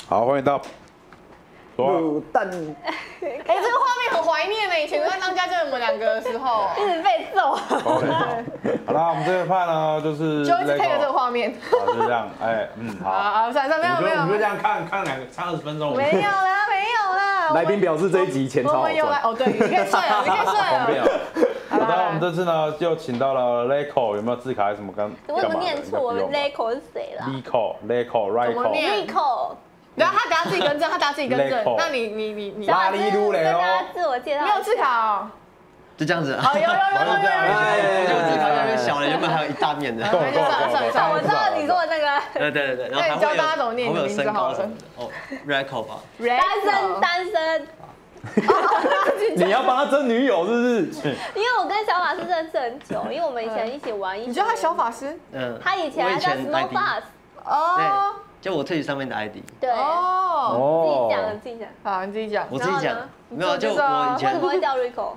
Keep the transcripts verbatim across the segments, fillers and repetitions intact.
好，欢迎到卤蛋。 哎，这个画面很怀念呢，以前在当家教我们两个的时候， 一直被揍。 好啦，我们这个派呢就是， 就一直配合这个画面。 好，就这样，哎，嗯，好。 好，算算没有没有， 我们就这样看看两个，差二十分钟。 没有啦，没有啦。 来宾表示这一集钱超好赚。 哦，对，你可以睡了，你可以睡了。 好的，我们这次呢又请到了 Leco， 有没有字卡还是什么？刚我怎么念错？我们 Leco 是谁啦 ？Leco，Leco，Rico。 怎么念 ？Rico。 然后他等下自己更正，他等下自己更正。那你你你你。 拉力路雷哦。自我介绍。 没有字卡哦。 就这样子啊。 好，有有有有有。 这个字卡越来越小了，原本还有一大面的。 算了算了算了， 我知道你说的那个。 对对对对。 那你教大家怎么念你的名字好了。 哦 ，Rico 吧。 单身单身。 你要帮他争女友是不是？ 因为我跟小法师认识很久，因为我们以前一起玩。 你知道他小法师？ 嗯。 他以前还叫 Small Bus。 哦。 就我Twitch上面的 I D。 对。哦。自己讲，自己讲。 好，你自己讲。 我自己讲。没有，就我以前。 为什么会叫 Rico？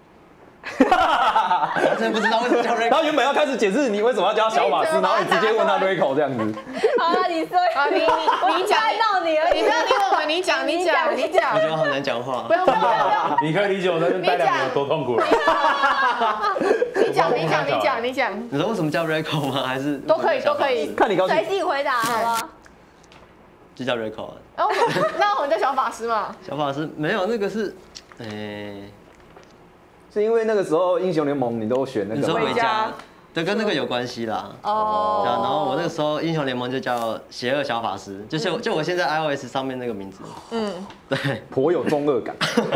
我真的不知道为什么叫 Rico。 他原本要开始解释你为什么要叫小法师，然后你直接问他 Rico 这样子。 好了，你说， 你你讲到你而已，你不要理我们，你讲你讲你讲。 我觉得好难讲话。 不用不用不用。 你可以理解我在这待两年有多痛苦了。 你讲你讲你讲你讲。 你说为什么叫 Rico 吗？还是都可以都可以， 看你高兴。 随性回答，好不好？ 就叫 Rico 啊。 哦，那我们叫小法师嘛。 小法师没有那个是，诶。 是因为那个时候英雄联盟你都选那个。 你说回家，对，跟那个有关系啦。哦。对啊，然后我那个时候英雄联盟就叫邪恶小法师，就是就我现在 iOS 上面那个名字。嗯。对。 颇有中二感。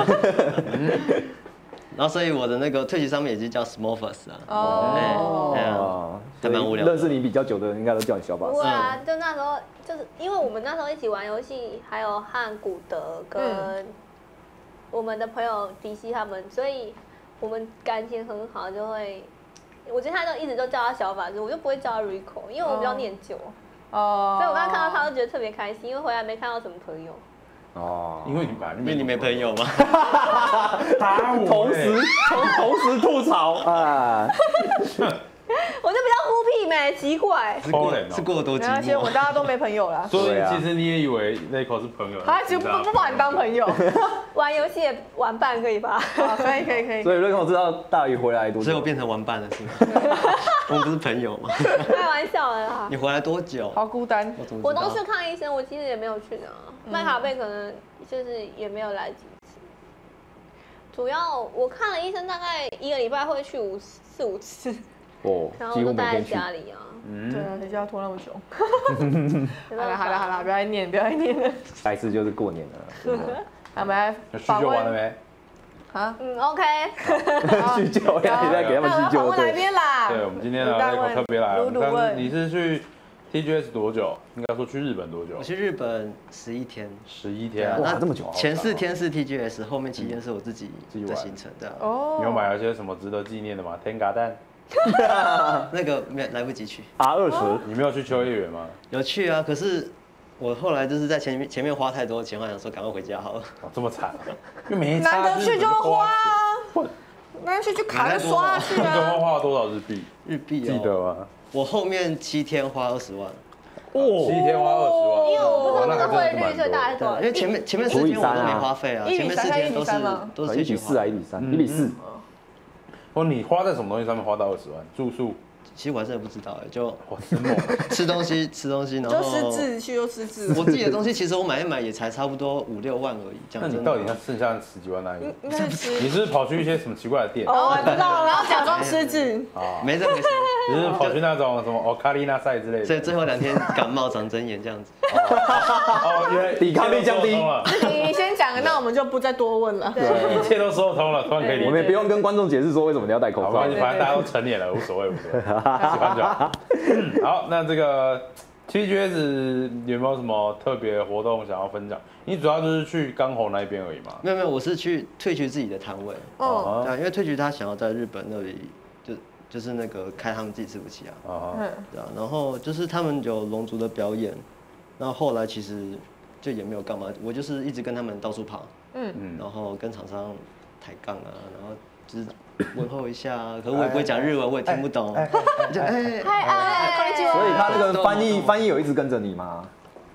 然后所以我的那个Twitch上面也是叫 Smallfus 啊。 哦。还蛮无聊。认识你比较久的人应该都叫你小法师。 不会啊，就那时候就是因为我们那时候一起玩游戏，还有和古德跟我们的朋友迪西他们，所以。我们感情很好，就会，我觉得他都一直都叫他小法师，我就不会叫他 Rico， 因为我比较念旧，哦，所以我刚刚看到他就觉得特别开心，因为回来没看到什么朋友。 哦，因为你把因为你没朋友吗？ 同时同时吐槽啊！ 我就比较孤僻没，奇怪。 是过是过多寂寞。 而且我大家都没朋友啦。 所以其实你也以为Leco是朋友？ 他其实不不把你当朋友。 玩游戏也玩伴可以吧？ 可以可以可以。 所以Leco知道大鱼回来多久？ 所以我变成玩伴了是吗？我们不是朋友吗？ 开玩笑的啦。 你回来多久？ 好孤单。 我都去看医生，我其实也没有去的。麦卡贝可能就是也没有来几次。主要我看了医生，大概一个礼拜会去五四五次。 哦， 然后都待在家里啊。 嗯，对啊，谁叫他拖那么久？好了好了好了，不要再念，不要再念了。 下一次就是过年了。 我们来访问完了没？ 啊，嗯 ，OK。 叙旧，现在给他们叙旧。 我们来宾啦。 对，我们今天呢，Leco特别来。刚你是去 T G S 多久？应该说去日本多久？ 我去日本十一天。 十一天， 哇，这么久。 前四天是 T G S， 后面七天是我自己的行程的。 哦。你有买了些什么值得纪念的吗？天嘎蛋。 那个没来不及去。 R 二十， 你没有去秋叶原吗？ 有去啊，可是我后来就是在前面前面花太多钱，我想说赶快回家好了。 哦，这么惨啊！又没难得去就花啊，难得去就卡就刷去啊。 总共花了多少日币？ 日币记得吗？ 我后面七天花二十万。 哦，七天花二十万。 因为我不知道那个汇率最大是多少。 因为前面前面四天我都没花费啊，前面四天都是都是一比四啊，一比三，一比四。 哦，你花在什么东西上面花到二十万？住宿？ 其实我还真的不知道哎，就哇，真猛！ 吃东西，吃东西，然后就失智，去又失智。 我自己的东西其实我买一买也才差不多五六万而已，这样。 那你到底要剩下十几万哪里？ 应该是你是不是跑去一些什么奇怪的店？ 哦，我知道了，然后假装失智。 啊，没事没事。 你是跑去那种什么奥卡丽娜赛之类的？ 所以最后两天感冒长针眼这样子。 哦，因为抵抗力降低。 你先讲，那我们就不再多问了。 对，一切都说通了，突然可以理解。 我们也不用跟观众解释说为什么你要戴口罩。 反正大家都成年了，无所谓，无所谓，喜欢就好。好，那这个 T G S 有没有什么特别活动想要分享？你主要就是去刚好那边而已嘛？ 没有没有，我是去退局自己的摊位。哦，对啊，因为退局他想要在日本那里就就是那个开他们自己伺服器啊。哦，对啊，然后就是他们有龙族的表演，然后后来其实就也没有干嘛，我就是一直跟他们到处跑，嗯嗯，然后跟厂商抬杠啊，然后就是问候一下啊，可是我也不会讲日文，我也听不懂。就哎嗨哎， 所以他那个翻译翻译有一直跟着你吗？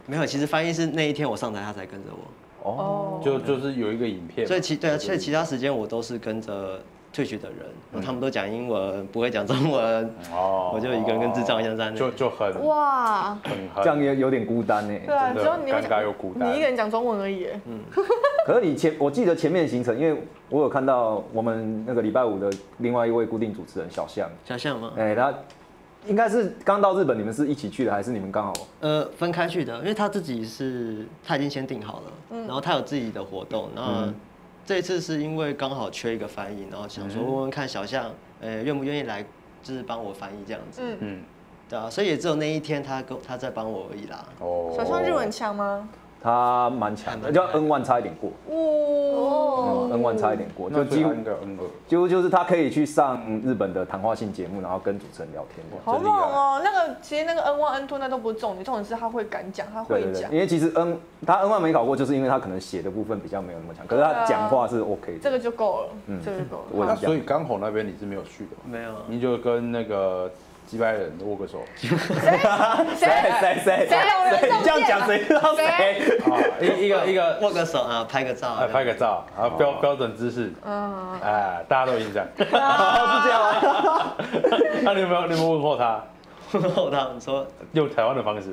没有，其实翻译是那一天我上台，他才跟着我。 哦，就就是有一个影片， 所以其对啊，所以其他时间我都是跟着退学的人，然后他们都讲英文，不会讲中文，哦，我就一个人跟智障一样在那， 就就很哇， 很这样也有点孤单呢。 对啊，只有你尴尬又孤单， 你一个人讲中文而已。 嗯，可是你前我记得前面的行程，因为我有看到我们那个礼拜五的另外一位固定主持人小象， 小象吗？ 哎，他。应该是刚到日本，你们是一起去的，还是你们刚好？ 呃，分开去的，因为他自己是他已经先订好了，嗯、然后他有自己的活动，然后这一次是因为刚好缺一个翻译，然后想说问问看小象，呃，愿不愿意来，就是帮我翻译这样子。嗯嗯，对啊，所以也只有那一天他跟他在帮我而已啦。 哦，小象日文强吗？ 他蛮强的，就 N 一 差一点过。哦 ，N 一 差一点过，就几乎应该 N 二。几乎就是他可以去上日本的谈话性节目，然后跟主持人聊天。 好猛哦！那个其实那个 N 一 N 二那都不是重点，重点是他会敢讲，他会讲。 因为其实 N 他 N 一没考过，就是因为他可能写的部分比较没有那么强，可是他讲话是 OK 的。 这个就够了，嗯，这个就够了。 那所以刚好那边你是没有去的， 没有， 你就跟那个。几百人握个手， 谁谁谁谁有人你这样讲谁知道谁？ 啊，一一个一个握个手啊，拍个照， 拍个照，然后标标准姿势，嗯，哎，大家都印象，是这样吗？ 那你有没有你有没有问候他？ 问候他，你说用台湾的方式？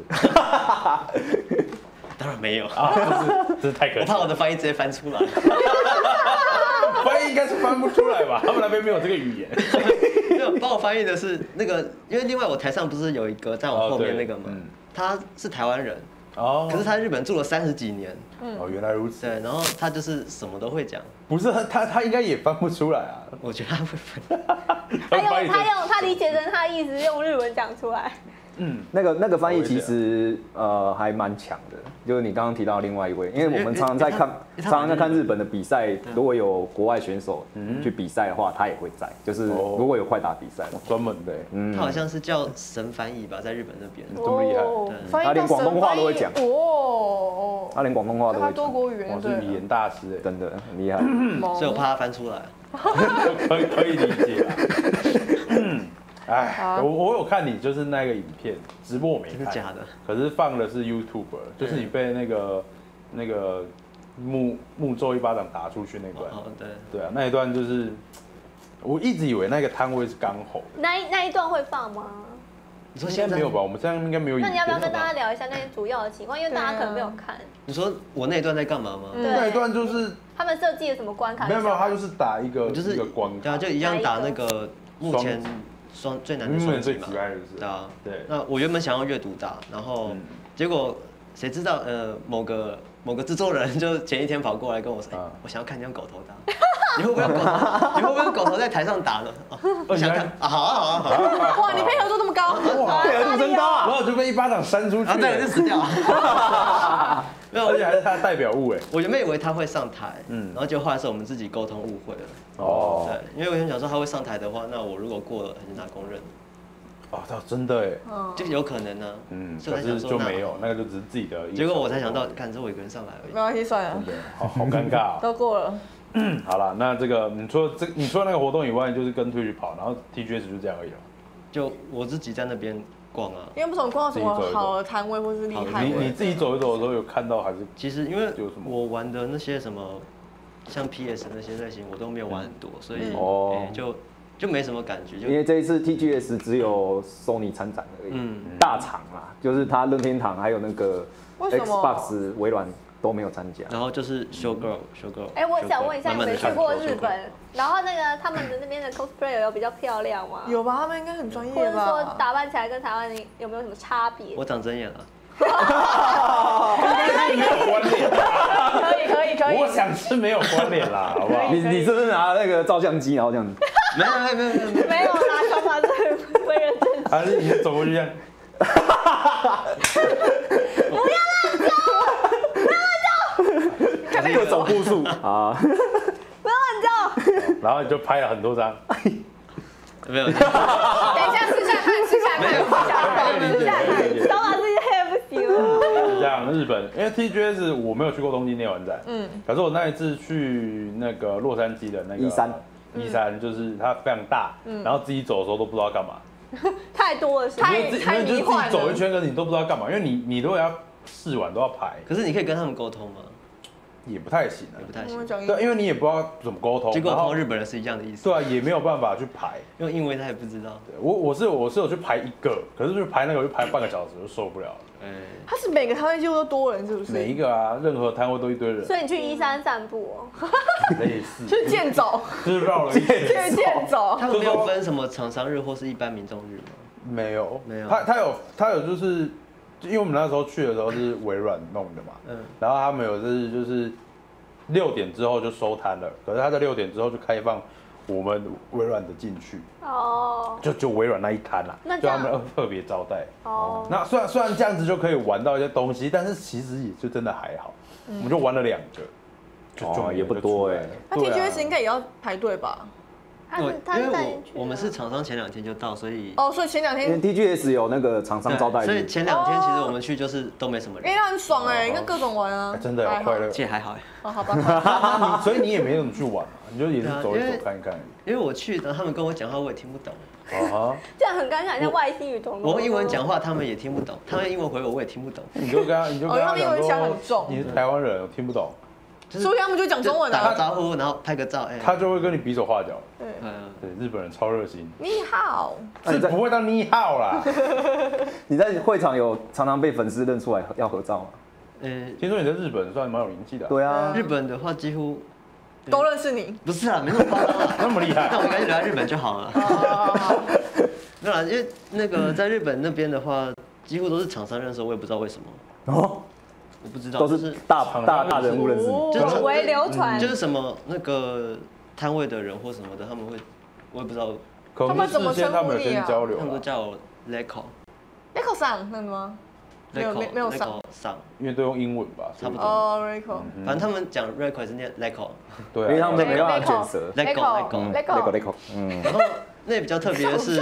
当然没有啊，这是这是太可惜， 我怕我的翻译直接翻出来。 翻译应该是翻不出来吧？他们那边没有这个语言。 没有帮我翻译的是那个，因为另外我台上不是有一个在我后面那个吗？哦嗯、他是台湾人，哦，可是他在日本住了三十几年。 嗯、哦，原来如此。 对，然后他就是什么都会讲。 不是他他他应该也翻不出来啊。 我觉得他会翻。 他用他用他理解成他的意思，用日文讲出来。 嗯，那个那个翻译其实呃还蛮强的，就是你刚刚提到另外一位，因为我们常常在看常常在看日本的比赛，如果有国外选手去比赛的话，他也会在，就是如果有快打比赛， 专门的， 嗯，他好像是叫神翻译吧，在日本那边这么厉害， 他连广东话都会讲哦， 他连广东话都会讲，他多国语言， 我是语言大师哎， 真的很厉害， 所以我怕他翻出来， 可以可以理解。哎，我我有看你就是那个影片直播我没看， 是假的， 可是放的是 YouTube， 就是你被那个那个木木咒一巴掌打出去那段， 哦对对啊，那一段就是我一直以为那个摊位是刚好的， 那那一段会放吗？ 你说现在没有吧？我们这样应该没有。 那你要不要跟大家聊一下那些主要的情况？因为大家可能没有看。 你说我那一段在干嘛吗？ 对， 那一段就是他们设计了什么关卡？ 没有没有，他就是打一个就是一个关卡， 对啊，就一样打那个目前。双最难的双击嘛，对啊，对。那我原本想要阅读打，然后结果谁知道呃某个某个制作人就前一天跑过来跟我说，我想要看你用狗头打，你会不会用狗头？你会不会用狗头在台上打呢？我想看啊，好啊好啊好啊！ 哇，你配合度这么高， 哇，配合度真高啊！ 然后就被一巴掌扇出去， 对，就死掉了。 没有，而且还是他的代表物哎。 我原本以为他会上台，嗯，然后就后来是我们自己沟通误会了。哦，对，因为我原本想说他会上台的话，那我如果过了，还是拿公认。 哦，他真的哎， 就有可能呢。 嗯，可是就没有，那个就只是自己的。 结果我才想到，看只有我一个人上来而已。 没关系，算了。 好好尴尬。 都过了。 嗯，好了，那这个你除了这你除了那个活动以外，就是跟推去跑，然后 T G S 就这样而已了。 就我自己在那边逛啊。 因为不懂逛到什么好的摊位或是厉害。 你你自己走一走的时候有看到还是？ 其实因为我玩的那些什么，像 P S 那些类型我都没有玩很多，所以哦就就没什么感觉。 因为这一次 T G S 只有 Sony 参展而已，嗯，大厂啦，就是它任天堂还有那个 Xbox 微软。都没有参加， 然后就是 show girl show girl。 哎，我想问一下，你们去过日本，然后那个他们的那边的 cosplayer 有比较漂亮吗？ 有吧，他们应该很专业吧？ 或者说打扮起来跟台湾有没有什么差别？ 我长真眼了。 可以没有关联， 可以可以可以。 我想是没有关联啦，好不好？ 你你是不是拿那个照相机然后这样子？ 没有没有没有没有没有拿小马这为人正直。 还是你走过去这样？ 不要乱叫！不要乱叫！ 各种步数啊！ 不要乱叫！ 然后你就拍了很多张。 没有。 等一下试下看，试下看，试下看，试下看。小马自己黑不行了。 这样日本，因为 T G S 我没有去过东京电玩展，嗯，可是我那一次去那个洛杉矶的那个一三一三，就是它非常大，然后自己走的时候都不知道干嘛。 太多了， 太太迷幻了。就是自己走一圈，可是你都不知道干嘛，因为你你如果要试完都要排。 可是你可以跟他们沟通吗？ 也不太行啊， 也不太行。 对，因为你也不知道怎么沟通。 结果跟日本人是一样的意思。 对啊，也没有办法去排， 用英文他也不知道。 我我是我是有去排一个，可是去排那个我就排半个小时就受不了了。 哎，他是每个摊位几乎都多人，是不是？ 每一个啊，任何摊位都一堆人。 所以你去依山散步哦。 类似。 去健走。 就是绕了一圈。 去健走。 他们没有分什么厂商日或是一般民众日吗？ 没有， 没有。 他他有他有就是，因为我们那时候去的时候是微软弄的嘛，嗯，然后他们有就是就是。六点之后就收摊了，可是他在六点之后就开放我们微软的进去，哦，就就微软那一摊啦，就他们特别招待。哦，那虽然虽然这样子就可以玩到一些东西，但是其实也就真的还好，嗯、我们就玩了两个，就就、 哦、也不多哎、欸。 那 T G S 应该也要排队吧？ 他是他因为我我们是厂商前两天就到，所以哦，所以前两天因为 T G S 有那个厂商招待， 所以前两天其实我们去就是都没什么人， 因为很爽哎，应该各种玩啊， 真的有快乐， 这还好哎， 哦好吧， 所以你也没怎么去玩嘛，你就也是走一走看一看。 因为我去的，他们跟我讲话我也听不懂， 啊， 这样很尴尬，像外星语同。 我用英文讲话他们也听不懂，他们英文回我我也听不懂， 你就跟他你就跟他讲说你是台湾人，我听不懂。 所以他们就讲中文啊，打个招呼，然后拍个照，哎， 他就会跟你比手画脚。 对， 对，日本人超热心。 你好， 是不会当你好啦。 你在会场有常常被粉丝认出来要合照吗？ 呃， 听说你在日本算蛮有名气的。 对啊， 日本的话几乎都认识你。 不是啊，没那么夸张啊， 那么厉害。 那我应该留在日本就好了。没有啦，因为那个在日本那边的话，几乎都是厂商认识，我也不知道为什么。哦。我不知道， 都是大大大人物认识， 广为流传， 就是什么那个摊位的人或什么的，他们会，我也不知道， 他们怎么称呼你啊？ 他们都叫我 Rico，Rico 上那个吗？没有没有上上， 因为都用英文吧， 差不多。 哦 Rico， 反正他们讲 Rico 是念 Rico， 对， 因为他们没办法卷舌 ，Rico，Rico，Rico，嗯，然后那比较特别的是。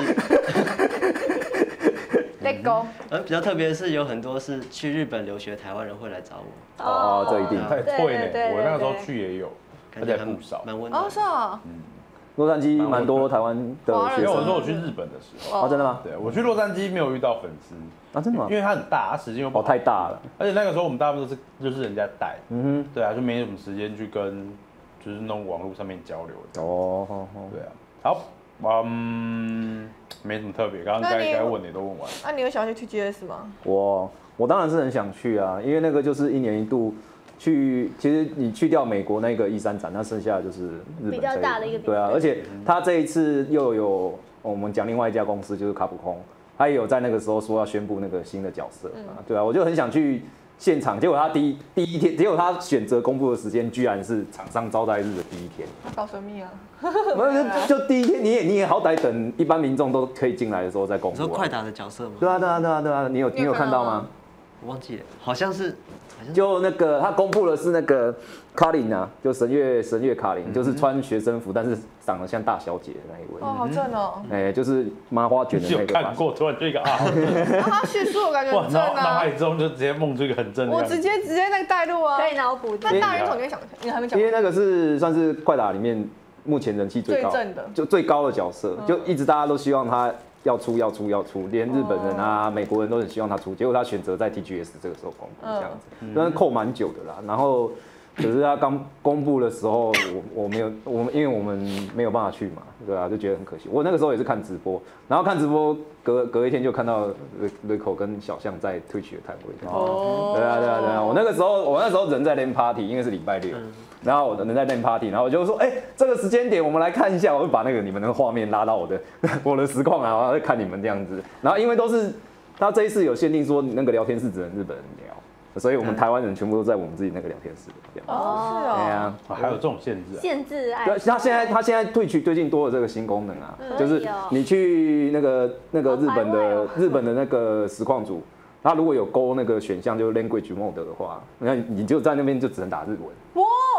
Let go。 呃，比较特别的是有很多是去日本留学台湾人会来找我。 哦，这一定。 太会呢，我那时候去也有，而且不少， 蛮温暖。 哦，是啊。 嗯，洛杉矶蛮多台湾的学生。 因为我说我去日本的时候。 哦，真的吗？ 对，我去洛杉矶没有遇到粉丝。 啊，真的吗？ 因为它很大，它时间又不哦太大了， 而且那个时候我们大部分都是就是人家带。嗯哼。对啊，就没什么时间去跟就是那种网络上面交流的。哦，对啊，好。嗯，没什么特别，刚刚该该问的都问完。 那你有想要去 T G S 吗？ 我我当然是很想去啊，因为那个就是一年一度去，其实你去掉美国那个一三展，那剩下的就是日本比较大的一个比赛。 对啊，而且他这一次又有我们讲另外一家公司就是卡普空，他也有在那个时候说要宣布那个新的角色啊，对啊，我就很想去现场，结果他第一第一天，结果他选择公布的时间居然是厂商招待日的第一天， 搞神秘啊！ 就就第一天，你也你也好歹等一般民众都可以进来的时候再公布。 你说快打的角色吗？ 对啊对啊对啊对啊，你有你有看到吗？ 我忘记了，好像是， 就那个他公布的是那个卡琳啊，就神月神月卡琳，就是穿学生服，但是长得像大小姐的那一位。 哦，好正哦！ 哎，就是麻花卷的那个。 有看过，突然就一个啊。 他叙述我感觉很正啊。 脑海中就直接梦出一个很正的。 我直接直接那个带路啊， 可以脑补。 那大人总你想，你还没讲。 因为那个是算是快打里面目前人气最高、 最正的， 就最高的角色，就一直大家都希望他要出要出要出，连日本人啊、美国人都很希望他出，结果他选择在 T G S 这个时候公布这样子，但是扣蛮久的啦。然后可是他刚公布的时候，我我没有我们因为我们没有办法去嘛，对啊，就觉得很可惜。我那个时候也是看直播，然后看直播隔隔一天就看到 Rico 跟小象在Twitch的摊位。哦，对啊对啊对啊，我那个时候我那时候人在 LAN Party， 因为是礼拜六。然后我人在 LAN Party， 然后我就说，哎、欸，这个时间点我们来看一下，我就把那个你们的画面拉到我的我的实况啊，然后再看你们这样子。然后因为都是他这一次有限定说那个聊天室只能日本人聊，所以我们台湾人全部都在我们自己那个聊天室聊。 哦，是哦。 对啊， 还有这种限制啊？ 限制爱。 对，他现在他现在Twitch最近多了这个新功能啊，嗯、就是你去那个那个日本的、哦、日本的那个实况组。他如果有勾那个选项，就是 language mode 的话，那你就在那边就只能打日文。哇！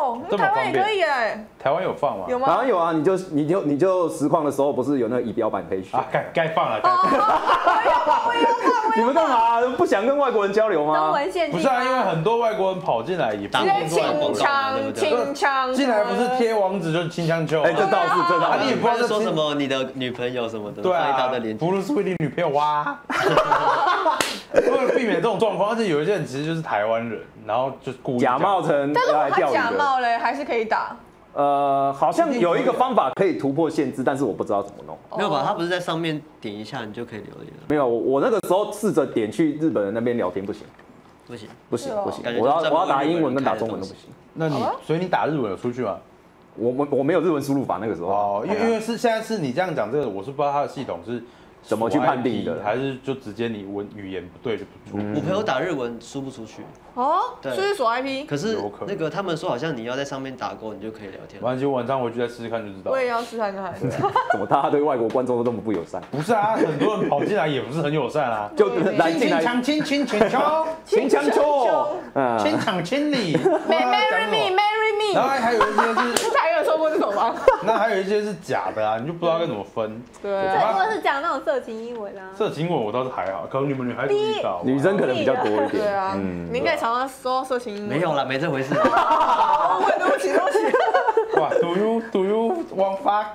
哦，台湾也可以哎。 台湾有放吗？ 有吗？ 台湾有啊，你就你就你就实况的时候不是有那个仪表板可以选啊？该该放了，该放。 你们干嘛？不想跟外国人交流吗？ 文献不是啊，因为很多外国人跑进来也直接清枪清枪， 进来不是贴网址就是清枪球。 哎，这倒是这倒是。 你也不知道说什么你的女朋友什么的， 对啊，不是为你女朋友哇。为了避免这种状况，而且有一些人其实就是台湾人，然后就故意假冒成但是来钓鱼的。 假冒嘞，还是可以打。 呃，好像有一个方法可以突破限制，但是我不知道怎么弄。 没有吧？他不是在上面点一下你就可以留言了？ 没有，我我那个时候试着点去日本人那边聊天，不行， 不行， 不行，不行。我要我要打英文跟打中文都不行。 那你所以你打日文有出去吗？ 我我我没有日文输入法那个时候。 哦，因为因为是现在是你这样讲这个，我是不知道它的系统是怎么去判定的， 还是就直接你文语言不对就不出。 我朋友打日文输不出去。 哦，所以是锁 I P。 可是那个他们说好像你要在上面打勾，你就可以聊天。 完全晚上回去再试试看就知道。 我也要试看看。 怎么大家对外国观众都这么不友善？ 不是啊，很多人跑进来也不是很友善啊， 就来进来清清清清枪， 清枪球， 清场清理 ，Marry me, marry me。 然后还有一些是， 才有说过这种吗？ 那还有一些是假的啊，你就不知道该怎么分。 对，最多是讲那种色情英文啊。 色情英文我倒是还好，可能你们女孩子遇到， 女生可能比较多一点。 对啊，你应该常常说色情英文。 没有啦，没这回事。 对不起，对不起。 哇 ，Do you do you want fuck?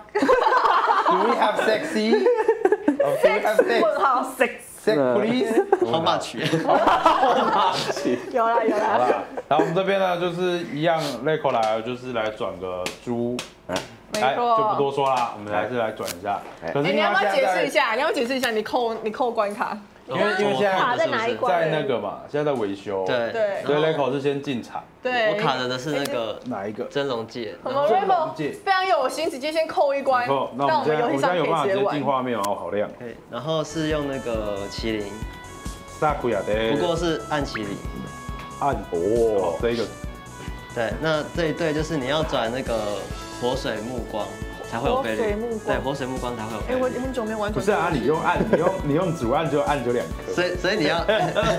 Do we have sexy? Do we have sex? 问号 sex sex please? How much? How much? 有啦有啦。 好啦，然后我们这边呢就是一样 ，Leco 来了就是来转个猪。 来就不多说啦，我们还是来转一下。可是你要不要解释一下？你要不要解释一下，你扣你扣关卡。 因为因为现在卡在哪一关？ 在那个嘛，现在在维修。 对对。 所以 Leco 是先进场。 对。 我卡的的是那个哪一个？ 真龙界。 我们 Leco 非常有心，直接先扣一关。 那我们现在我现在有办法直接进画面哦，好亮。 对，然后是用那个麒麟。 萨库亚的。 不过是暗麒麟。 暗哦，这个。 对，那这一队就是你要转那个活水目光。才会有倍率，对，活水目光才会有倍率。 哎，我很久没玩。 不是啊，你用按，你用你用主按就按就两颗。 所以所以你要，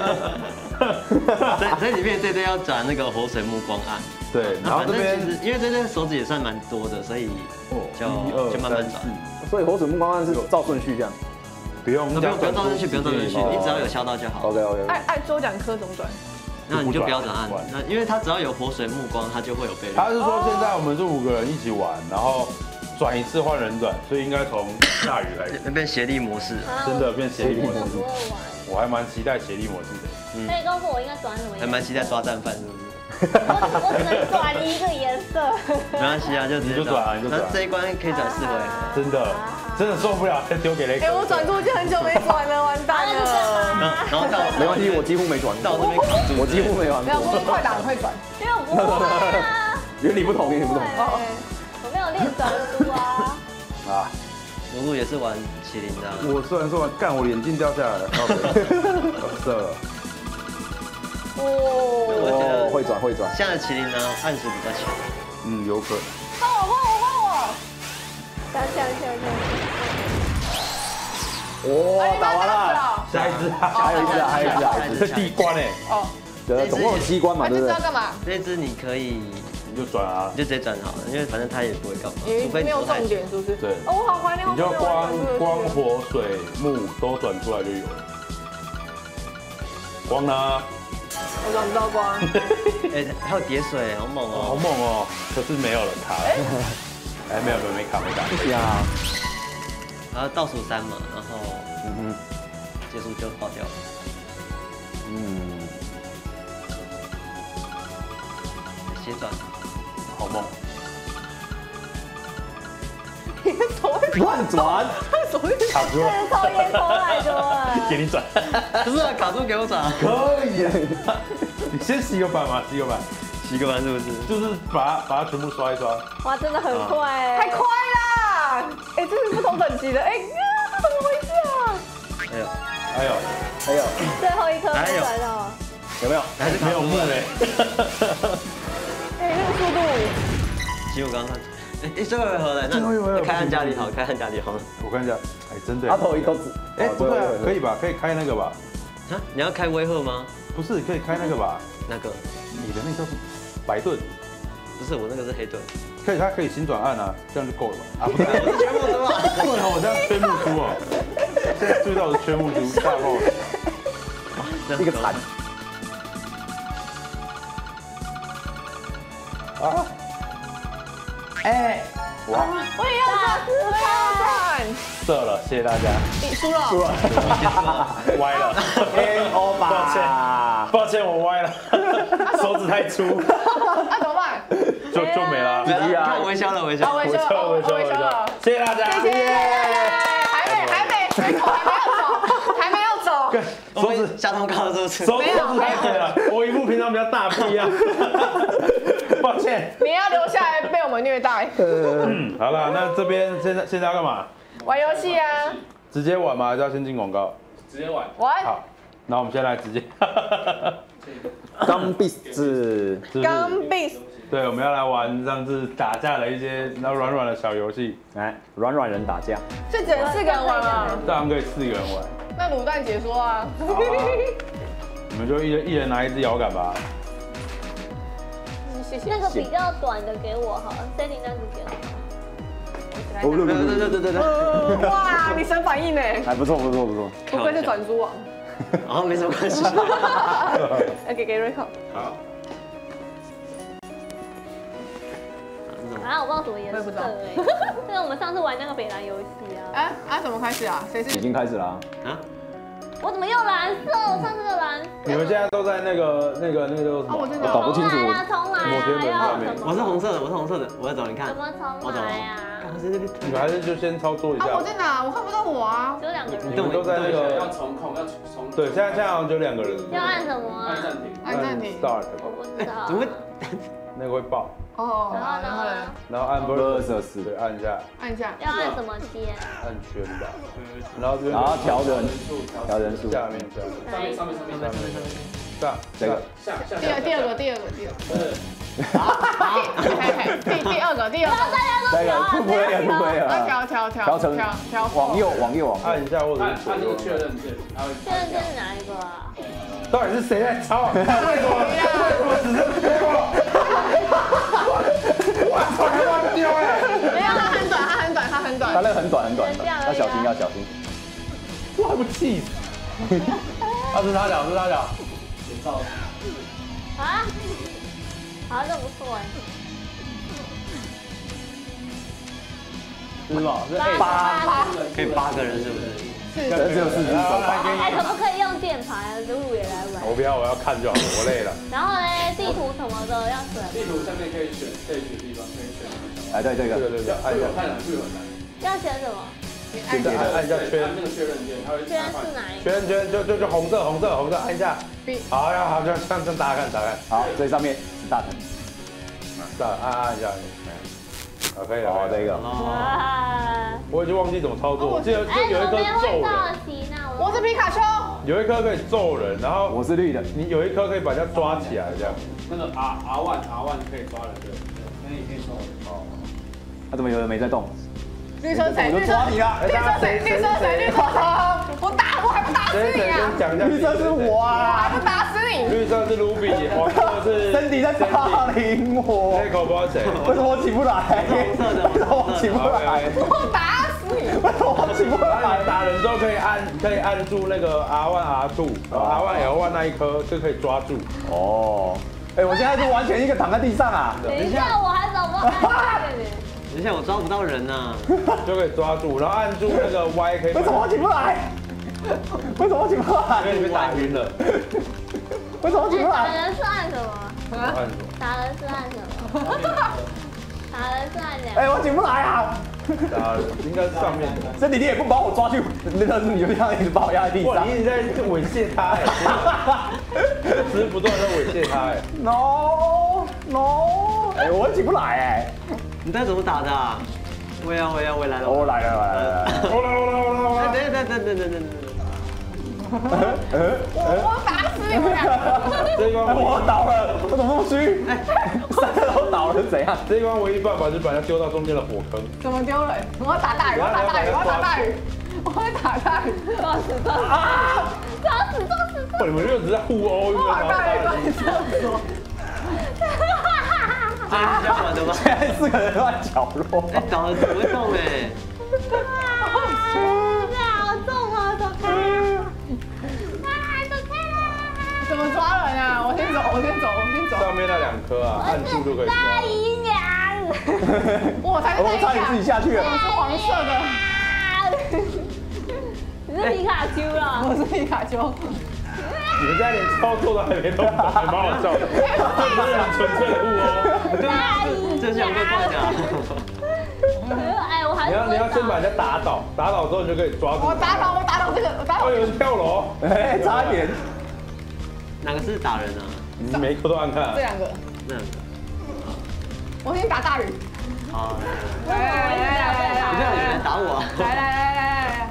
所以所以里面这队要转那个活水目光按。 对，然后这边其实因为这队手指也算蛮多的，所以就就慢慢转。 所以活水目光按是照顺序这样。 不用不用不用照顺序，不用照顺序，你只要有消到就好。 OK OK。 按按抽奖颗怎么转？ 那你就不要转按，那因为它只要有活水目光，它就会有倍率。 他是说现在我们是五个人一起玩，然后。转一次换人转，所以应该从下雨来变协力模式， 真的变协力模式。 我还蛮期待协力模式的。 嗯，可以告诉我应该转什么？ 还蛮期待抓战犯，是不是？ 我我只能转一个颜色。 没关系啊，就你就转，你就转。 那这一关可以转四回， 真的真的受不了，再丢给雷。 哎，我转过去很久没转了，完蛋了。 然后到没关系，我几乎没转过。 到这边卡住， 我几乎没玩过。 没有，我快打，快转。 因为我不会啊。 原理不同，原理不同。 我没有练转书啊。 啊， 露露也是玩麒麟的。 我虽然说干，我眼镜掉下来了，色了。 哦，会转会转。 现在的麒麟呢，暗时比较强。 嗯，有可能。 换我换我换我！ 想想想想。哇，打完了， 下一只， 还有一只，还有一只，还有一只， 这第一关哎。 哦，对，总共有七关嘛，对不对？ 这只要干嘛？ 这只你可以。 你就转啊， 你就直接转好了，因为反正他也不会干嘛， 除非没有重点，是不是？ 对。 哦，我好怀念。 你就光光火水木都转出来就有了。光呢？ 我转不到光。 哎，还有叠水，好猛哦！ 好猛哦！可是没有了卡。哎，没有没有没卡没卡。 不行啊。 然后倒数三嘛，然后嗯哼，结束就爆掉了。嗯。斜转， 好猛！ 你的手会乱转， 手会卡住了， 抽烟抽太多了， 给你转， 不是卡住给我转， 可以。你先洗个板嘛，洗个板， 洗个板是不是？ 就是把它把它全部刷一刷。 哇，真的很快哎， 太快啦！哎，这是不同等级的，哎呀，这怎么回事啊？ 哎呦， 哎呦， 哎呦， 最后一颗没转到， 有没有？ 还是没有木嘞。 哎，那个速度， 其实我刚刚看，哎哎，最后一回合了，那开汉家里好，开汉家里好。 我看一下，哎，真的。 阿头一都子， 哎，不对啊，可以吧？可以开那个吧？ 啊，你要开威吓吗？ 不是，可以开那个吧？ 那个？ 你的那叫什么？白盾。 不是我那个是黑盾。 可以，它可以新转暗啊，这样就够了吧？啊，不是， 我是全部猪啊！ 对啊，我这样缺木猪啊！现在注意到我是缺木猪，大爆！ 一个惨。啊！哎，哇！ 我也要转，我也要转。 射了，谢谢大家。 你输了， 输了， 歪了 ，Game over， 抱歉，抱歉，我歪了，手指太粗。 那怎么办？ 就就没了。 看微笑了，微笑， 微笑了，微笑了， 谢谢大家， 谢谢。还没，还没，没走，还没有走，还没有走。 手指下通告是不是？ 手指太黑了，我荧幕平常比较大，不一样。抱歉。 你要留下来被我们虐待。 嗯，好了，那这边现在现在要干嘛？ 玩游戏啊。 直接玩吗？还是要先进广告？ 直接玩。 玩。 好，那我们先来直接。 钢币子， 钢币。 对，我们要来玩上次打架的一些那软软的小游戏。 来，软软人打架。 是只能四个人玩吗？ 这样可以四个人玩。 那卤蛋解说啊。 你们就一人一人拿一支摇杆吧。 谢谢。 那个比较短的给我好了 ，Sandy 那支给我。 哦，对对对对对对。 哇，你神反应呢？ 还不错不错不错。 不愧是转租王。 哦，没什么关系。 要给给瑞克。 好。 啊，我不知道什么颜色哎。这个我们上次玩那个北蓝游戏啊。 哎啊，怎么开始啊？谁是？ 已经开始了啊。 啊？ 我怎么又蓝色？我上次的蓝色。 你们现在都在那个那个那个叫什么？ 我真的搞不清楚。 重来啊，重来啊！要什么？ 我是红色的，我是红色的，我在走，你看。 怎么重来呀？ 你们还是就先操作一下。 啊，我在哪？我看不到我啊。 只有两个人。 你们都在那个要重控，要重。 对，现在现在好像就两个人。 要按什么啊？ 按暂停。 按暂停。 Start。 我不知道。 怎么会？ 那个会爆。 哦。然后然后呢？ 然后按 versus， 对，按一下。 按一下。 要按什么键？ 按圈吧。然后这边。 然后调人数，调人数。 下面下面。上面上面上面上面上面。 上这个。 下下。 第二第二个第二个第二个。第第二个第二个。 这个不可以不可以啊！调调调调成调往右往右往按一下或者按按那个确认键， 确认键是哪一个啊？ 到底是谁在抄？为什么？为什么只是我？我操！他乱丢哎！ 没有，它很短，它很短，它很短。 它那个很短很短，要小心要小心。 我还不气死！啊，是他脚，是他脚。 啊？好，这不错哎。 是吗？是八八， 可以八个人是不是？ 是， 只有四只手把。 哎，可不可以用键盘？露露也来玩。 我不要，我要看就好了，我累了。 然后呢，地图什么的要选。 地图下面可以选可以选地方，可以选。 哎，对这个。 对对对，按一下。 看两句很难。 要选什么？ 按一下按一下圈， 那个确认键，它会。 圈是哪一个？ 圈圈就就就红色红色红色，按一下。好呀好，这样这样这样大家看大家看。 好，最上面是大藤。 是按按一下。啊，可以了。 哦，这个。 哇！ 我已经忘记怎么操作，我记得就有一颗揍人。 我是皮卡丘。 有一颗可以揍人，然后我是绿的， 你有一颗可以把人家抓起来，这样。 那个 R R one R one 可以抓人，对，那你可以抓人。哦。 他怎么有人没在动？ 绿车谁？ 我就抓你了。 绿车谁？绿车谁？绿车谁？我打我还不打死你啊！ 讲一下， 绿色是我啊！ 我还不打死你！ 绿色是卢比，黄色是森迪在霸凌我。 那口不知道谁？ 为什么我起不来？ 红色的， 为什么我起不来？ 我打死你！ 为什么我起不来？ 打人之后可以按，可以按住那个 R one R two， 然后 R one L one 那一颗就可以抓住。 哦。哎，我现在是完全一个躺在地上啊！ 等一下，我还找不到按键呢。 等一下，我抓不到人呐。 就可以抓住，然后按住那个 Y 可以。 为什么我起不来？为什么我起不来？ 因为你被打晕了。 为什么我起不来？ 打人是按什么？ 按什么？ 打人是按什么？打人是按两。 哎，我起不来啊！ 打人应该是上面的。 这你你也不把我抓去，那个你就这样一直把我压在地上。 你一直在猥亵他哎，一直不断在猥亵他哎。 No No， 哎，我起不来哎。 你在怎么打的？我要我要我来了。 我来了来了。 我来我来我来我来。 等等等等等等等。 我我打死你们两个！ 这一关我倒了，我怎么那么虚？三个都倒了是怎样？ 这一关唯一办法就是把它丢到中间的火坑。 怎么丢人？我要打大鱼，我要打大鱼，我要打大鱼，我要打大鱼！撞死撞死！啊！撞死撞死！ 你们就只是在互殴， 我打大鱼，撞死！ 真的是这样玩的吗？ 现在四个人都在角落。 哎，倒了怎么会动哎？ 好重啊！走开！啊，走开啦！ 怎么抓人啊？我先走，我先走，我先走。 上面那两颗啊，按住就可以抓。 大姨娘， 我才是我差点自己下去了。 我是黄色的。 你是皮卡丘啦！ 我是皮卡丘。 你们家连操作都还没弄懂，还蛮好笑的。这不是很纯粹的物哦。 大姨这像怪怪的。 哎，我还你要你要先把人家打倒，打倒之后你就可以抓住。 我打倒，我打倒这个，我打倒。 哦，有人跳楼。 哎，差一点。 哪个是打人啊？ 你每一颗都按看。 这两个。 这两个。 我先打大鱼。 好， 来来来来来， 不是有人打我。 来来来来来。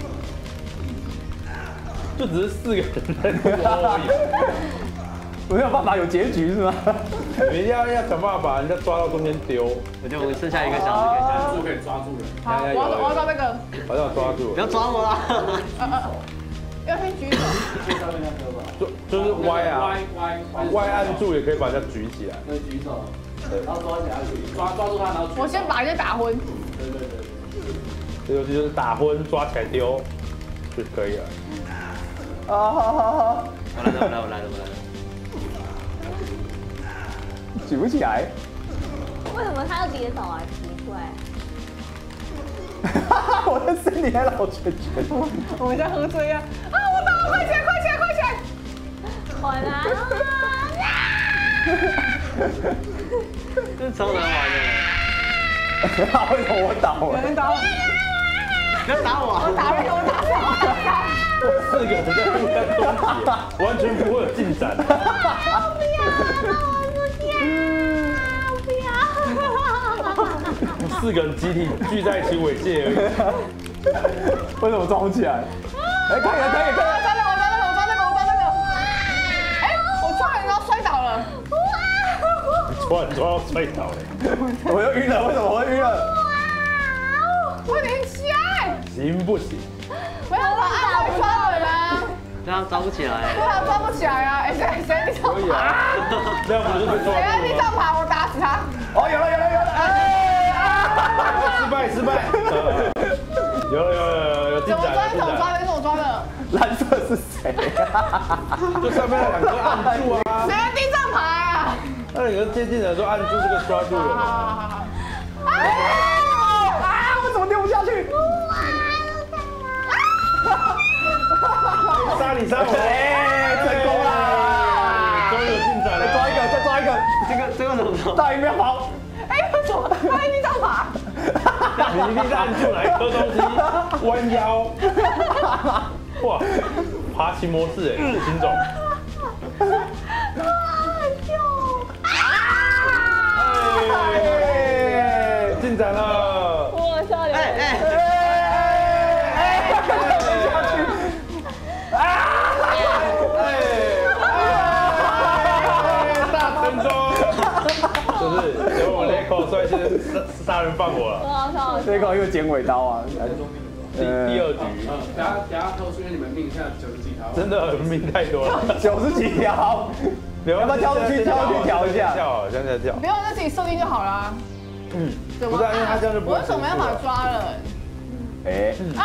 就只是四个人在摸而已。 我没有办法有结局是吗？ 你一定要要想办法把人家抓到中间丢。 我就剩下一个小时可以下就可以抓住人。 好，我要我要抓那个。 好像抓住了。 不要抓我啦！ 呃呃，要先举手。 就就是歪啊， 歪歪歪按住也可以把人家举起来。 对，举手，然后抓起来，抓抓住他，然后我先把人家打昏。 对对对。 这游戏就是打昏抓起来丢就可以了。 啊，好好好， 我来了，我来了，我来了，我来了。 举不起来。 为什么他要跌倒啊？奇怪。 我的身体还老圈圈。 我们像喝醉一样。啊！我倒了，快起来，快起来，快起来！ 我来了。 这是超难玩的。 为什么我倒了？ 有人倒了。 不要打我！ 我打人，我打死四个人在互相攻击，完全不会有进展。 不要，我不要，不要。 四个人集体聚在一起猥亵而已。 为什么抓不起来？哎，可以了，可以了，可以了！ 抓那个，我抓那个，我抓那个，我抓那个。哎，我抓人然后摔倒了。 突然抓到摔倒了， 我又晕了，为什么我会晕了？ 快点起来！ 行不行？ 没有把按会抓人啊。 这样抓不起来。 对啊，抓不起来啊！哎，谁谁地上可以啊，这样不是被抓谁在住了吗？ 地上爬，我打死他。 哦，有了，有了，有了！哎啊！ 失败，失败。有了，有了，有了，有进展了， 怎么抓？ 进展了。 怎么抓的？怎么抓的？ 蓝色是谁？ 就上面那两个按住啊谁，在地上爬啊？ 那两个接近的时候按住这个抓住了。 啊！ 啊！我怎么丢不下去？ 杀你杀我！ 哎，成功啦！ 终于有进展了， 再抓一个，再抓一个！ 这个这个怎么抓？ 大鱼不要跑！ 哎，为什么他在地上爬？ 你一定是按住哪一颗东西，弯腰。哇，爬行模式哎，秦总。哎，进展了。 我笑脸。 哎哎。就是由我雷口率先杀杀人放火了。 这个又剪尾刀啊！ 第第二局， 等下等下偷出你们命，现在九十几条。 真的命太多了， 九十几条，要不要跳出去跳出去调一下？ 跳，现在跳。 不用，就自己设定就好了。 嗯， 怎么不是，因为他这样就不会。 我为什么要把他抓人？ 哎啊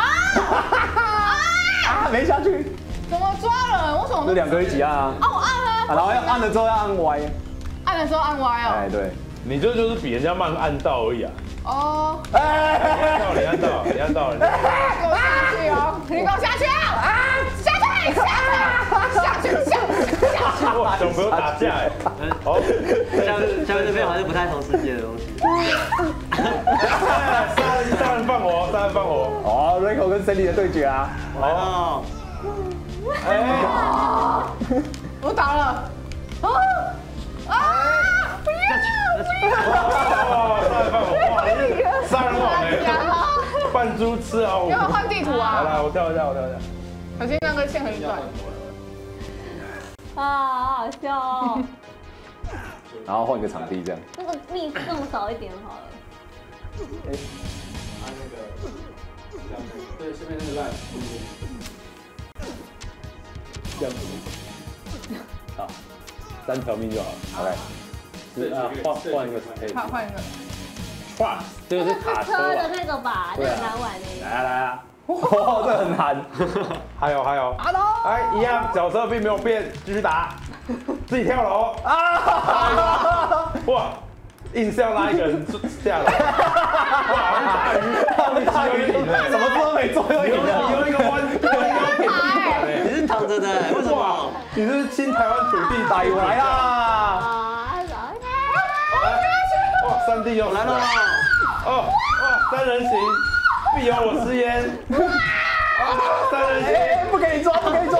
啊！没下去。 怎么抓人？为什么？ 就两个一起按啊！ 啊，我按啊。 然后要按了之后要按歪。 按的时候按歪哦。 哎，对。 你这就是比人家慢按到而已啊。 哦。 哎， 你按到，你按到，你按到。 给我下去哦！你给我下去啊！啊！下去！下去！下去！下去！ 哇，小朋友打架哎。好， 像像这边好像不太同世界的东西。 杀人杀人放火，杀人放火。 哦 ，Rico 跟 Cindy 的对决啊！ 哦。 哎， 我打了。啊！啊！不要！ 哇，杀人放火，哇，杀人王哎，扮猪吃老虎。 要不要换地图啊？ 来来，我跳一下，我跳一下。 小心那个线很短。 啊，好好笑哦。 然后换个场地这样。 那个蜜弄少一点好了。 按那个，对，下面那个烂。 这样子。好，三条命就好了。 OK。 啊，换换一个 stage， 换换一个。 哇，这个是卡车的那个吧，那很难玩的。 来啊来啊！ 哦，这很难。 还有还有， 阿东， 哎，一样，角色并没有变，继续打，自己跳楼啊！哇，硬是要拉一个人下楼。哇，大鱼，大鱼赢了， 什么都没做又赢了， 你用一个弯，用一个偏地你是躺着的，为什么？ 你是亲台湾土地， 大鱼来啦！ 啊， 哇，三弟又来了！哦哇，三人行，必有我师焉。啊，三人行， 不给你抓，不给你抓！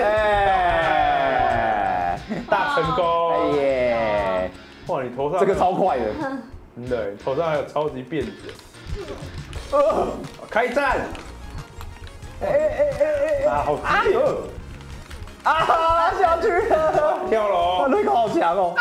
哎， 大成功！ 哎耶！ 哇，你头上这个超快的， 真的，头上还有超级辫子。呃，开战！ 哎哎哎哎！ 啊，好激烈！ 啊，下去了！ 跳楼！ 那个好强哦！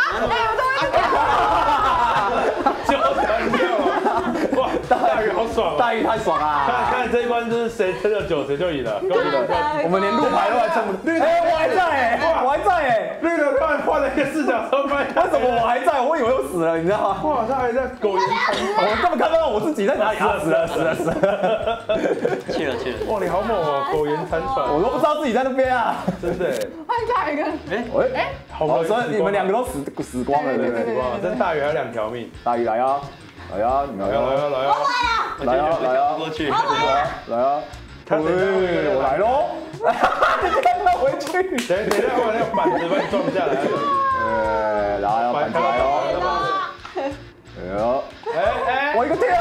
就想跳了！哇，大鱼好爽！ 大鱼太爽啊！ 看看这一关就是谁撑得久谁就赢了，够赢了！ 我们连路牌都还撑不住。哎，我还在哎，我还在哎。 绿的突然换了一个视角，说发现为什么我还在？我以为我死了，你知道吗？ 我好像还在苟延残喘， 我根本看不到我自己在哪里。死了死了死了！ 去了去了！ 哇，你好猛哦，苟延残喘， 我都不知道自己在那边啊！ 真的。 换下一个。 哎哎，好，所以你们两个都死死光了，对不对？ 哇，真大鱼还有两条命。 大鱼来啊！来呀，来呀， 来呀来呀！ 来呀来呀！ 过去， 来呀！ 他等一下会我来喽！你看他回去。 等等一下，我那个板子把你撞下来。 呃，来啊，板子来喽！哎呦， 哎哎， 我一个跳！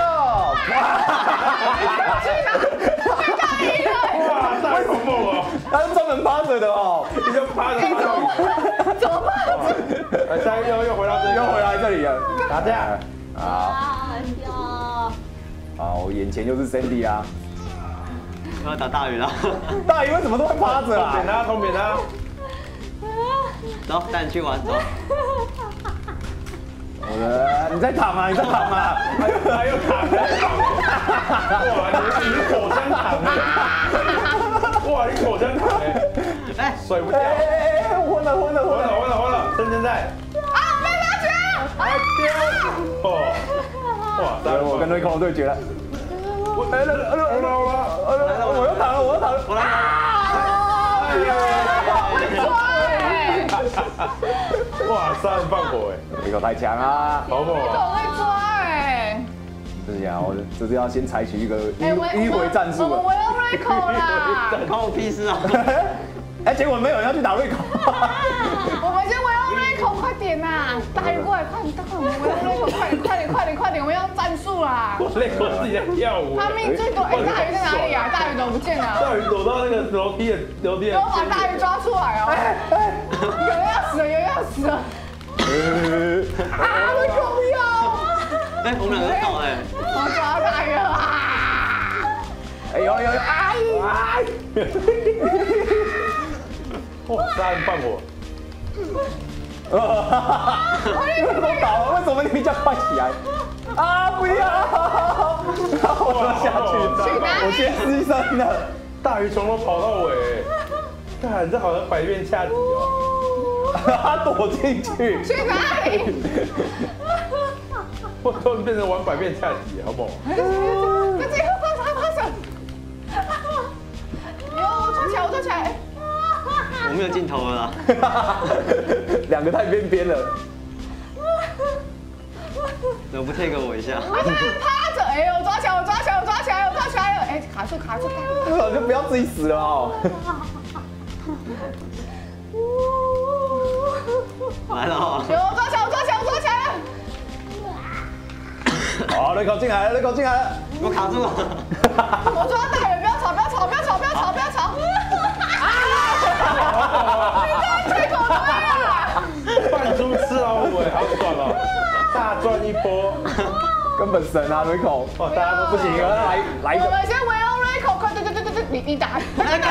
哇，太恐怖了！ 他是专门趴着的哦， 你就趴着趴着。 怎么办？ 哎，现在又又回到这里， 又回来这里了， 打架。 好， 啊哟！ 好，我眼前就是 Sandy 啊。 要打大鱼了。 大鱼为什么都会趴着啊？ 扁他，通扁他。 走，带你去玩，走。 我的，你在躺吗？你在躺吗？ 还有还有躺的。哇，你你口香糖哎！哇，你口香糖哎！哎，甩不掉。 哎哎哎，昏了昏了昏了昏了昏了昏了，趁现在。 啊，被拉去！ 哎丢！哦，哇， 我跟瑞口对决了。我来了来了来了来了！我又躺了我又躺了！ 我来了！哇，杀人放火哎！ 瑞口太强啊！ 好猛啊！ 我会抓哎！ 这是啊，我这是要先采取一个哎，我迂回战术了。 我要瑞口啦！ 关我屁事啊！ 哎，结果没有人要去打瑞口。 我们先围绕瑞口，快点呐！大鱼过来，快点，快点，我们围绕瑞口，快点，快点，快点，快点，我们要战术啦！ 我累，我自己在跳舞。 他命最多，哎，大鱼在哪里啊？大鱼怎么不见了？ 大鱼躲到那个楼梯的楼梯的。 给我把大鱼抓出来哦！有人要死了，有人要死了！啊，瑞口不要！ 哎，我们两个倒哎！ 我抓到大鱼了啊！ 哎有有有！哎哎！ 哇，杀人放火！ 都倒了，为什么你比较快起来？啊！不要！我要下去，我先牺牲了。 大鱼从头跑到尾，看这好像百变恰吉哦！ 他躲进去。 去哪里？ 我突然变成玩百变恰吉，好猛！ 那这个发啥发啥？有我抓起来，我抓起来！ 我没有镜头了啦。 两个太边边了。 怎么不 take 我一下？ 他在趴着，哎，我抓起来，我抓起来，我抓起来，我抓起来了！哎，卡住，卡住，卡住！ 那就不要自己死了哦。 来了哦！ 有，我抓起来，我抓起来，我抓起来了！ 好，雷口进来了，雷口进来了。 我卡住了。 我抓到大鱼，不要吵，不要吵，不要吵，不要吵，不要吵！啊！你在吹口吹啊！ 扮猪吃老虎，好爽哦！大赚一波， 根本神啊，雷口！ 哇，大家都不行，来来一个。 我们先围绕瑞口，快对对对对对，你你打！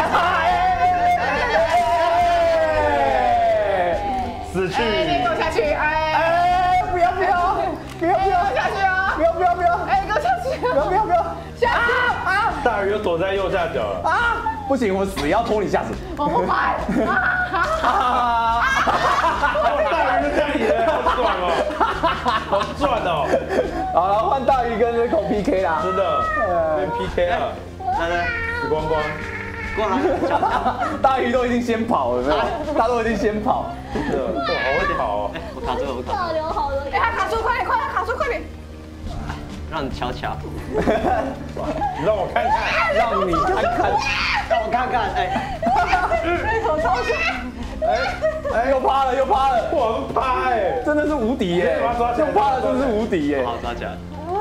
死去！ 你给我下去！哎哎，不要不要，不要不要下去啊！ 不要不要不要！ 哎，给我下去！ 不要不要不要！ 下去啊！ 大鱼又躲在右下角了。 啊！不行，我死也要拖你下水。 我不拍！啊！ 啊！ 大鱼就这样赢了，好爽哦！ 好赚哦！ 好了，换大鱼跟 Rico P K 啦， 真的变 P K 了。 来来， 死光光， 过来， 大鱼都已经先跑了，没有？他都已经先跑。 真的，哇，好会跑哦！ 我卡住了，我卡住倒了， 流好多。 哎，他卡住，快点，快点，卡住，快点！ 让你瞧瞧， 你让我看看， 让你看看， 让我看看，哎， 那头超小。 哎哎，又趴了，又趴了， 哇，趴哎， 真的是无敌耶！又趴了，真的是无敌耶！ 好抓起来，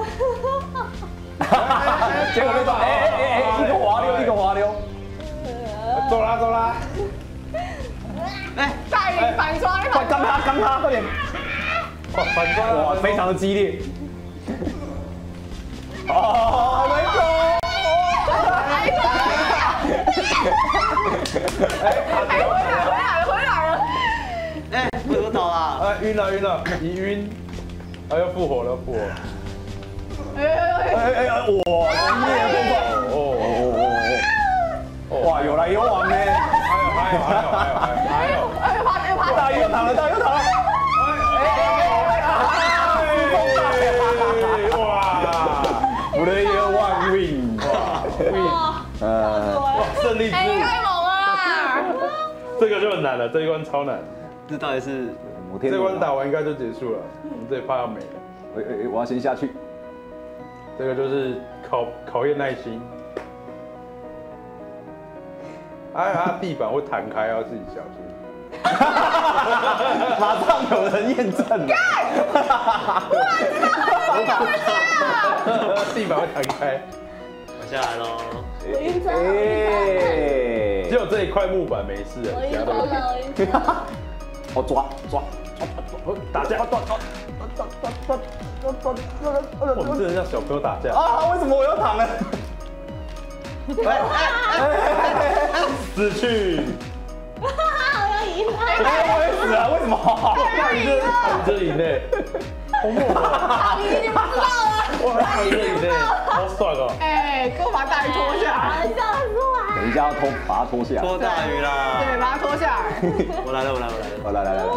结果被抓，哎哎哎哎，一个滑溜，一个滑溜， 走啦走啦， 哎， 大鱼反抓， 快刚他，刚他，快点！ 哇，反抓哇，非常的激烈。哦，没走！ 哎，回来，回来，回来了！ 哎，我怎么倒了？ 哎，晕了晕了，你晕，哎，又复活了复活。 哎哎哎！ 哎哎哎，哇，激烈的风暴！哦哦哦哦！哇，有来有往呢！ 还有还有还有还有还有哎，又爬，又爬！ 大鱼又躺了，大鱼又躺了！Player one win， 哇 win， 呃， 哇，胜利之哎， 舞， 太猛了啦！ 这个就很难了，这一关超难， 这到底是摩天这关打完应该就结束了，我们这里怕要没了， 哎哎哎，我要先下去。 这个就是考考验耐心。哎，它地板会弹开，要自己小心。 马上有人验证了。 地板会弹开， 我下来喽。 我晕车了， 哎只有这一块木板没事了， 我晕其他都车了，我晕车了。 我抓抓打架。我们真的像小朋友打架。 啊！为什么我要躺了？ 死去！ 我要赢了！ 哎，我也死了，为什么？ 那你这躺着以内，好猛啊！ 你已经不知道了。 哇，躺着以内，好爽哦！ 哎，给我把大鱼拖下来！ 笑死我！ 等一下要拖，把它拖下来。 拖大鱼啦！ 对，把它拖下来。 我来了，我来了，我来了。 好，来来来来。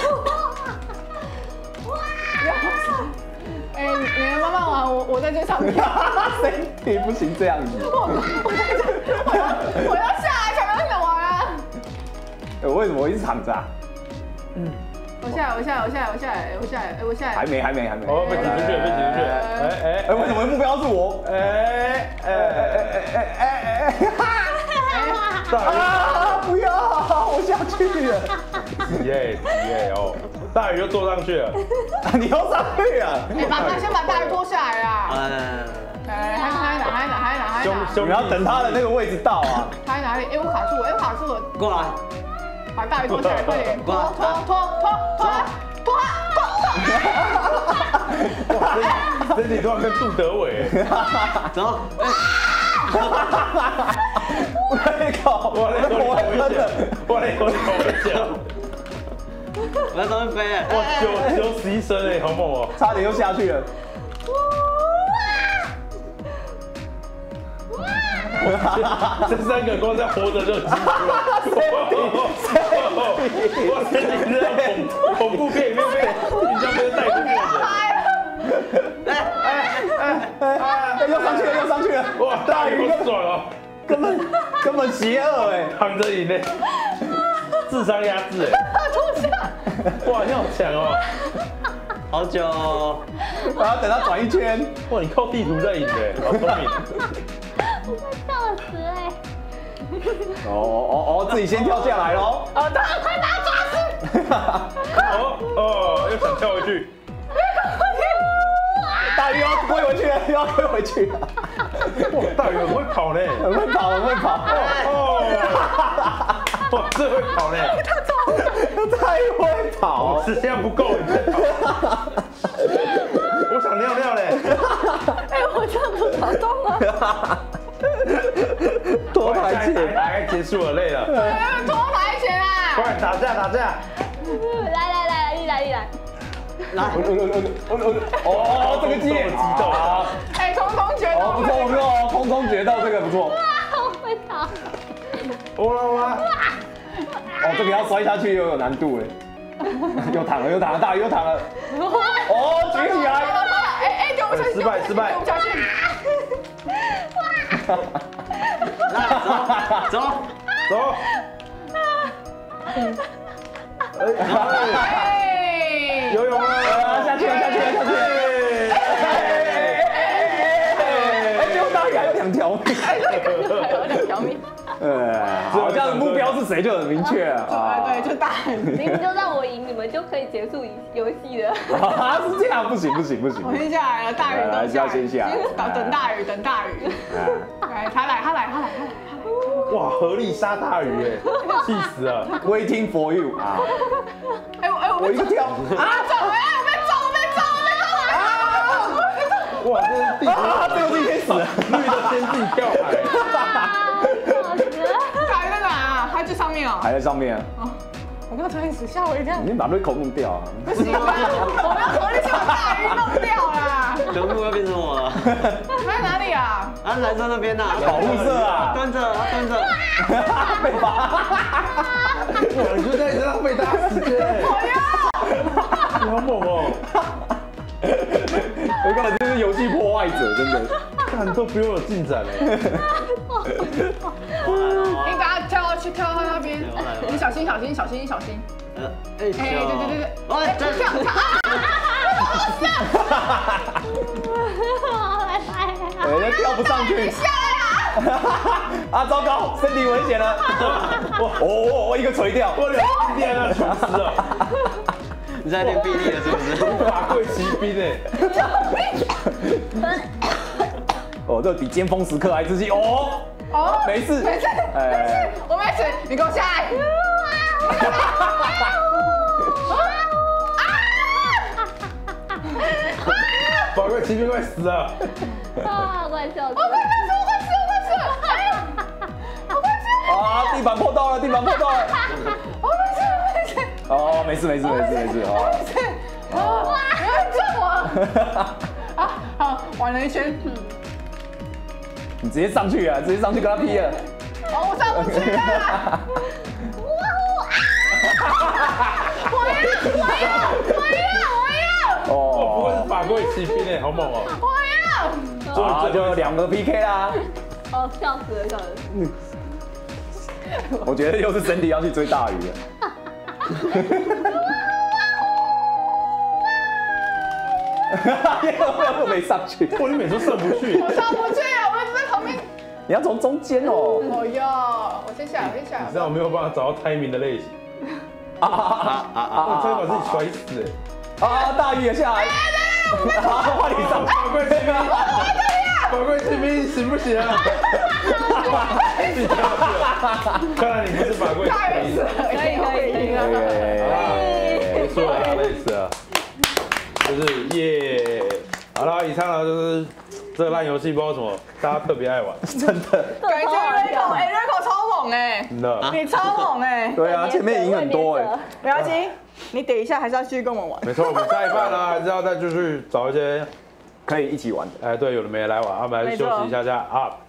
哎，你们慢慢玩，我我在最上面。 谁你不行这样子？ 我我在这，我要我要下来才能怎么玩啊？ 哎，我为什么我一直躺着啊？ 我下来，我下来，我下来，我下来，我下来，哎，我下来。 还没，还没，还没。 哦，被挤出去了，被挤出去了！哎哎哎，为什么目标是我？ 哎哎哎哎哎哎哎！大啊！不要，我下去了。 鱼，耶耶哦！大鱼又坐上去了， 你又上去了。 哎，把他先把大鱼拖下来啦。 来来来来来， 哎，还还哪还哪还哪还兄哪？ 兄你要等他的那个位置到啊。 他在哪里？哎，我卡住了，哎，我卡住了。 过来。 把大鱼拖下来，快点！拖拖拖拖拖拖拖！ 哇，身体突然跟杜德伟， 走。 我那口， 哇，那口好危险，哇，那口好危险， 我在上面飞哎！ 哇，九九十一升哎，好猛哦！ 差点又下去了。 这三个光在活着就很辛苦了。我身体是恐恐怖片里面被人家被带出去的。 哎哎哎！又上去了，又上去了！ 哇，大鱼好爽哦！ 根本根本邪恶哎！ 躺着以内，智商压制哎！哇，你好强哦！ 好久哦。 我要等他转一圈。 哇，你靠地图在赢的，好聪明。 我快笑死哎！ 哦哦哦，自己先跳下来喽！ 哦，大快把他抓死！ 哦哦，又想跳回去。 大鱼要归回去了，又要归回去了。 哇，大鱼很会跑呢， 很会跑，很会跑。 哦，哇，这会跑呢， 太会跑， 时间不够，你再跑。我想尿尿嘞。 哎，我这样不跑动了。 拖台打前， 打开结束了，累了。 拖台前啊！ 快打架打架！ 来来来，一来一来。 来， 哦，这个激烈， 激斗啊！ 哎，空空决斗， 哦，不错不错，空中决斗这个不错。 哇，我会跑。 欧啦欧啦！ 哦，这个要摔下去又有难度哎。 又躺了，又躺了，大鱼又躺了。哦，举起来。 哎哎，丢不下去， 失败失败丢不下去。 来，走走走。哎，游泳了， 下去了，下去了，下去了。哎，结果大鱼还有两条命。 还有两条命。 呃，好，这样的目标是谁就很明确了啊。对，就大鱼。 明明就让我赢，你们就可以结束游戏了。 啊，是这样，不行不行不行。 我先下来了，大鱼都还是要先下来。 等等大鱼，等大鱼。来，他来，他来，他来，他来。 哇，合力杀大鱼哎，气死了 ！Waiting for you 啊！ 哎我哎我一个跳啊，走哎，我被撞，我被撞，我被撞！哇，这是第啊，最后是一天死了， 绿的先自己跳海。 大鱼在哪啊？他在上面哦。 还在上面啊。 我刚才死，吓我一跳。 你把瑞口弄掉啊！ 不行啊，我们要合力先把大鱼弄掉啦。 人物要变成我了。 在哪里啊？ 啊，蓝色那边呐， 保护色啊， 蹲着，蹲着。 被罚。 哇，你就在浪费大家时间。 我要。 你好猛哦！ 我根本就是游戏破坏者，真的。 看都不用有进展嘞。 你等下跳去跳到那边，你小心小心小心小心。 呃，哎， 对对对对， 哎，跳跳跳啊！哎，跳不上去。 下来啊！啊，糟糕，身体危险了。我哦，我一个垂掉， 我两个练到全湿了。 你在练臂力了是不是？ 法贵骑兵哎。哦，这比尖峰时刻还自信哦。哦，没事， 没事，没事，我没事，你给我下来。 法贵骑兵快死了。 啊，快笑死！ 我快死，我快死，我快死！哎呀，我快死！ 啊，地板破到了，地板破到了。 我快死，我快死！ 哦，没事没事没事没事哦。 没事。哦，不要撞我！啊，好，玩了一圈。 你直接上去啊，直接上去跟他劈了。 哦，我上不去啊！我要，我要，我要，我要！ 哦，不愧是法贵骑兵哎，好猛哦！ 我要！ 啊，就两个 P K 啦。 哦，笑死了，笑死了。 我觉得又是身体要去追大鱼了。又没上去， 哇，你每次上不去， 我上不去，我一直在旁边。 你要从中间哦。 哦哟，我先下来，我先下来。 你知道我没有办法找到 timing 的类型。 啊啊啊啊啊！ 我真的把自己摔死哎。啊，大鱼也下来。好，换你上。 法贵骑兵，法贵骑兵行不行啊？自己跳去了。看来你不是法贵骑兵。 可以可以可以。 不错啊，类似啊。就是耶，好了，以上呢就是这个烂游戏，不知道什么，大家特别爱玩， 真的。 感觉Rico，哎，Rico超猛哎， 真的， 你超猛哎。 对啊，前面赢很多哎。 没关系，你等一下还是要继续跟我们玩。 没错，我们下一半呢还是要再继续找一些可以一起玩的。 哎，对，有的没的来玩，我们来休息一下下啊。